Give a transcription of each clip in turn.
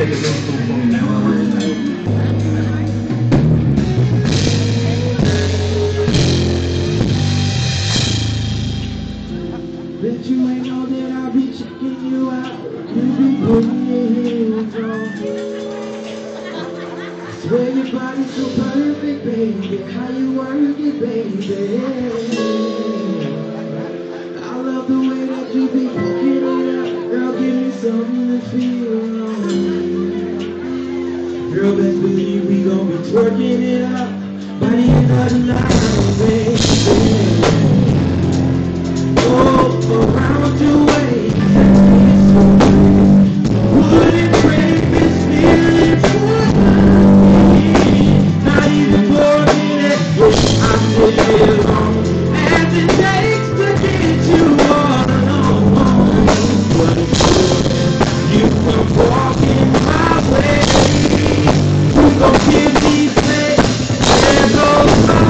Bet you ain't know that I'll be checking you out. You be putting your hands on me. Swear your body's so perfect, baby. How you work it, baby. I love the way that you be hooking it up. Girl, give me something to feel on. Girl, best believe we gon' be twerking it up by the end of the night, baby. Around your way, wouldn't break this feeling for not even for a minute. I'm living alone as it takes to get you all alone. But you come walking my way, you gon' give me faith. There goes my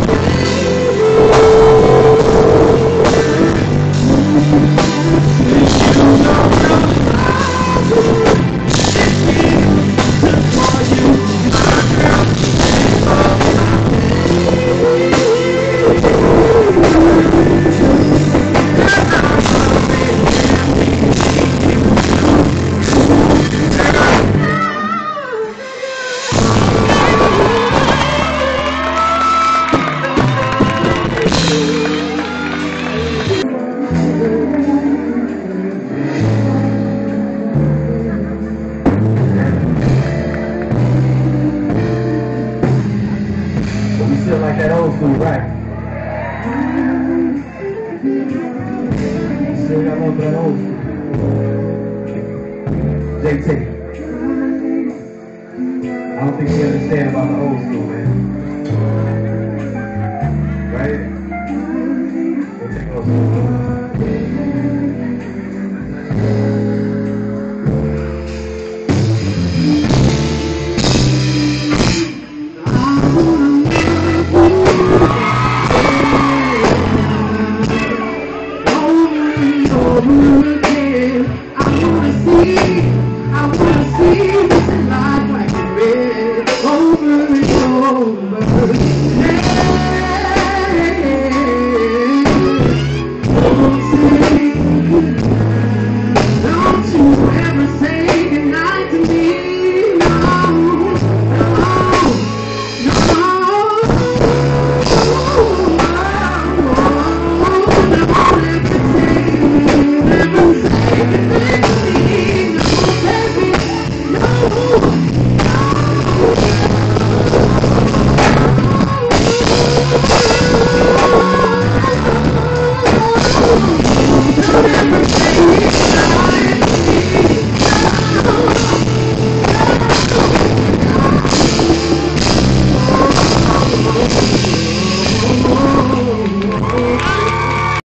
we still like that old school, right? Still got one for that old school. JT. I don't think you understand about the old school, man. Right? We'll take old school.